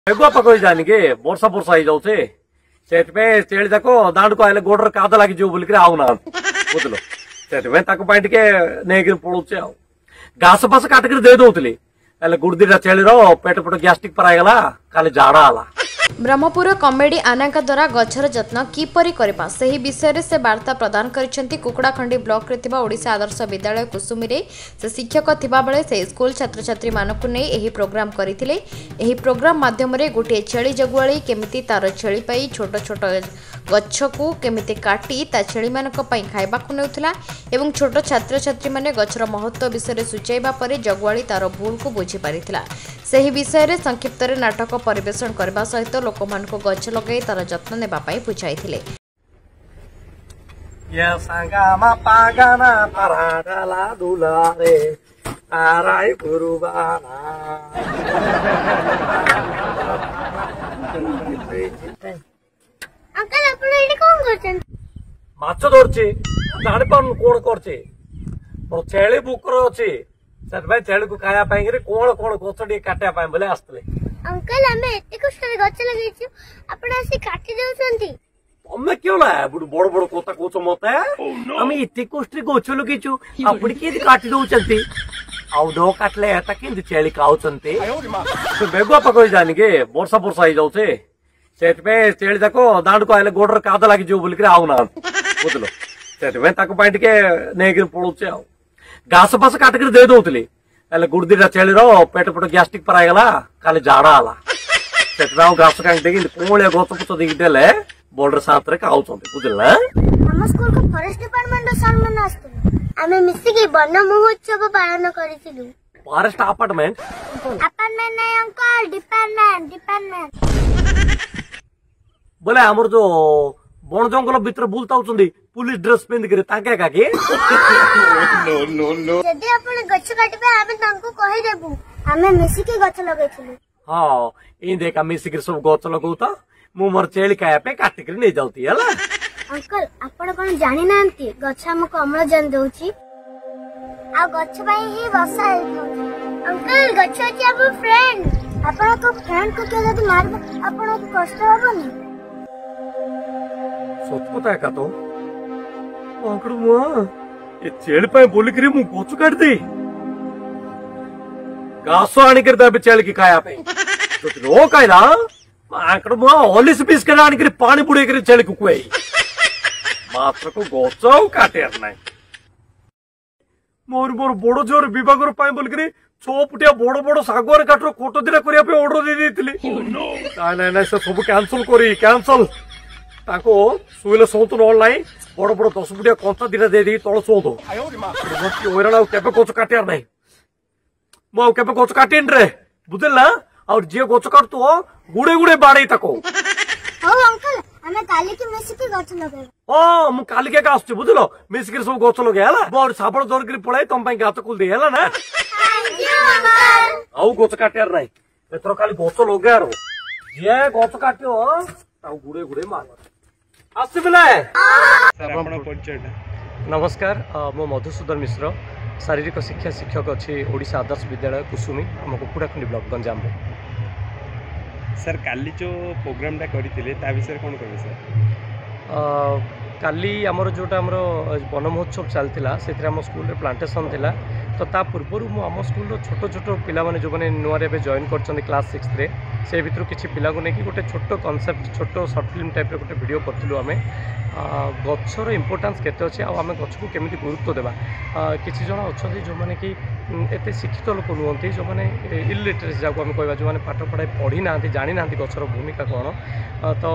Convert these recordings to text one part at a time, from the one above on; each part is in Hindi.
मेघुआ पकड़ जानी के वर्षा वर्षा ही जाऊे से छेली जाक दांड को आइले गोड़ काद लगी बोलिक आउना बुझल से नहीं पड़े घास फास काटिक दे दौली गुड़ दीटा छेली पेट पेट गैस्ट्रिक पराइगला खाली झाड़ा है। ब्रह्मपुर कमेडी आनाका द्वारा गछर जत्न किपरि करबा सही विषय से वार्ता प्रदान करिसेंती कुकुड़ाखंडी ब्लॉक रे थिबा ओडिशा आदर्श विद्यालय कुसुमी रे से शिक्षक थिबा बेले से स्कूल छात्र छात्री मानकु नै एही प्रोग्राम करिथिले। एही प्रोग्राम माध्यम रे गोटे छेली जगुआली केमिति तार छेली पई छोट छोट गछ को केमिति काटी ता छेली मानक पई खाइबा को नेउथला एवं छोट छात्र छात्री माने गछर महत्व विषय सुचाइबा परे जगुआली तार भूल को बुझी पारिथिला। सही विषय रे संक्षिप्त रे नाटक परिवेषण करबा सहित लोक मान को गछ लगे तार जत्न नेबा पई बुझाइथिले। ये संगामा पागाना पराडाला दुलारे आराई गुरुबाना अंकल आपण एडी कोन करछन माछ धरछि जानि पान कोन करछि पर छेली बुकर अछि सर भाई छेली को खाया पाएंगे कोन कोन गछडी काटिया पाए बोले आस्तले। अंकल हमें एते कष्ट रे गछ लगैछु आपण आसी काटी देउछंती तमे क्यों लाया बड़ बड़ कोता कोच मते हम इते कष्ट रे गछ लगैछु आपण के काटी दउचंती आउ दो काटले एता केंद छेली खाउचंती तो बेगुआ पकड़ जानी के वर्षा वर्षा ही जाउछे से छेली जाक दांड को आइले गोड़ काद लगी बोलिक आउना बुझल से नहीं पड़े घास फास काटिक दे दौली गुड़ दीटा छेली पेट पेट गैस्ट्रिक पराइगला खाली झाड़ा है से घास काटी पुणे गच पुच देकी देले बोर्डर साथ खाऊँ बुझल हम स्कूल को फॉरेस्ट डिपार्टमेंट सर मन आस्तु हमें मिसी के वन महोत्सव पालन करिथिलु। फॉरेस्ट अपार्टमेंट अपार्टमेंट नहीं अंकल डिपार्टमेंट डिपार्टमेंट बोले हमर जो बन जंगल भीतर बुलता पुलिस ड्रेस पिंधिक ताके काकी जदि आपण गछ काटिबे आमे तांको कहि देबु हमें मिसी के गछ लगैथिलु। हां इन देखा मिसी के सब गछ लगौता मु मोर चेली खाया पे काटिक नै जाउती हला। अंकल आपण कोन जानि नांती गछ हमको अम्लजान दउची आ गछ पई ही वर्षा हेउची। अंकल गछ अछि अब फ्रेंड आपण को फ्रेंड को के जदि मारबो आपण को कष्ट होबनी सच कथा का तो आंकड़ मुआ ये छेली पे बोली करी मु गछ काट दे घास आनी कर दे छेली की खाया पे तो रो कायला आंकड़ मुआ होलिस पीस कर आनी कर पानी बुड़े कर छेली को कुई मात्र को गछ काटे नै मोर मोर बड़ जोर विभागर पाए बोल करी 6 फुटिया बड़ बड़ सागवान काटर कोट दिरा करिया पे ऑर्डर दे देतिली नै नै से सब कैंसिल करी कैंसिल ताको सुइले सोत न ऑनलाइन बड़ बड़ 10 फुटिया कंचा दिरा दे दी तळ सोत ओइराला केबे कोच काटियार नै मो केबे कोच काटिन रे बुझल ना और जे कोच काटतो गुडे गुडे बाडे ताको हो अंकल हमें काली के मिसी के गछ लगे ओ मु काली के आछी बुझलो मिसी के सब गछ लगे हला बड़ साबळ दर करी पळाई तम पई गात कुल दे हला ना थैंक यू अंकल आउ गछ काटियार नै एतरो खाली गछ लगार जे गछ काटियो ताऊ गुडे गुडे मार आसिबले सर आपण परिचय नमस्कार मो मधुसूदन मिश्र शारीरिक शिक्षा शिक्षक अच्छी ओडिशा आदर्श विद्यालय कुसुमी आम कुकुड़ाखंडी ब्लॉक गंजाम में। सर काली जो प्रोग्रामटा करथिले ता विषय कोन कहबे सर काली आमर जोटा आमर वन महोत्सव चलता से स्कूल रे प्लांटेशन थिला तो ता पूर्व मु आम स्कूल छोट छोट पिला माने जो माने नुआ रे जॉइन करछन क्लास 6 रे से भितर किछि पिला को नेकी गोटे छोट कॉन्सेप्ट छोट शॉर्ट फिल्म टाइप रे गोटे वीडियो करथिलु आमे गछर इंपोर्टेंस केते अछि आ आमे गछ को केमिति गुरुत्व देबा किछि जण अछथि जो माने कि एते शिक्षित लोक नुहंती जो माने इलिटरेसी जाको आमे कहबा जो माने पाठ पढ़ाई पढ़ी नांती जानि नांती गछर भूमिका कोन तो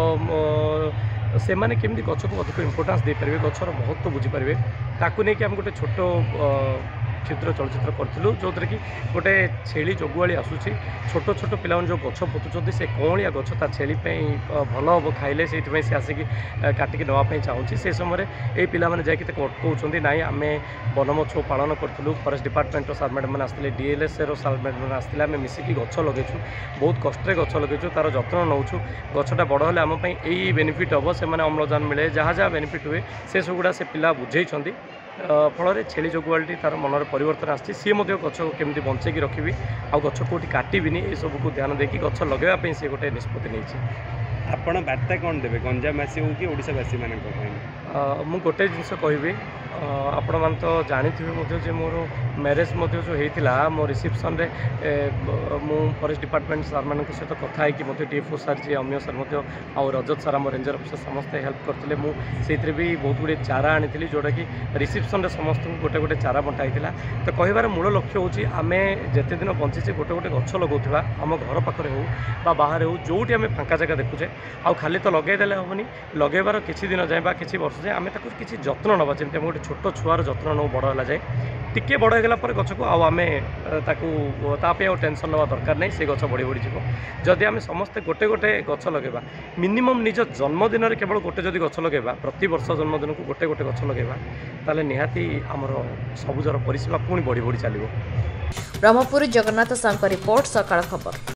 से माने केमिति गछ को अधिक इंपोर्टेंस दे परिबे गछर महत्व बुझी परिबे ताकू नै कि हम गोटे छोट क्षुद्र चलचित्र करूँ जो थी कि गोटे छेली जगुआली आसूसी छोट छोट पिला जो गछ पोतुंट से कौलिया गछ ता छेली भल हम खाइले से आसिक काटिक नापी चाहूँगी से समय ये पिला मैंने जाकि अटकाउं ना आम वन महोत्सव पालन करूँ फॉरेस्ट डिपार्टमेंट सार मैडम मैंने आसते डीएलएस सार मैडम मैंने आसते आम मिसिकी गछ लगेचु बहुत कष्ट गछ लगेचु तार जत्न नौचु गछटा बड़ हेल्ले आम यही बेनिफिट हम से अम्लजान मिले जहाँ जहाँ बेनिफिट हुए से सबुड़ा से पिला बुझे फल छेली जगुआलटी तार मनर परिवर्तन आसी सी गछ केमी बंचेकी रखी आ गछ कौटी काटबी ये सब को ध्यान देकी गछ लगेवाई सी गोटे निष्पत्ति नहीं। आपण बार्ता कौन देवे गंजामवासी हो कि ओडिशावासी मान मु गोटे जिनस कहि आपण मान तो जानी जे मोर मैरेज जो होता मो रिसेप्शन रे मु फॉरेस्ट डिपार्टमेंट सर मान सहित कथा है DFO sir ji Amiya sir आउ रजत सर आम रेंजर अफिसर समस्ते हेल्प करते मुझे भी बहुत गुड़े चारा आनी जोटा कि रिसेप्शन रे समस्त गोटे गोटे चारा बंटाई तो कहबार मूल लक्ष्य हूँ आम जिते दिन बंचीचे गोटे गोटे गछ लगौवा आम घर पाखे हो बाहर हो जो आम फांका जगह देखुचे आउ खाली तो लगेदेले हेनी लगेबार किसी दिन जाए किसी वर्ष जाए आम किसी जत्न नवा जमी गोटे छोट छुआर जत्न नौ बड़ है जाए टिके बड़ होगा पर गछ को आम तापे टेंशन नवा दरकार नहीं से गछ बढ़ी बढ़ी जीव जदि आम समस्ते गोटे गोटे गछ लगेबा मिनिमम निज जन्मदिन में केवल गोटे जदि गछ लगेबा प्रति वर्ष जन्मदिन को गोटे गोटे गछ लगेबा ताले निहाती आमर सबुजर परिसीमा पुणी बढ़ी बढ़ी चलो। ब्रह्मपुर जगन्नाथ साहू रिपोर्ट सकाळ खबर।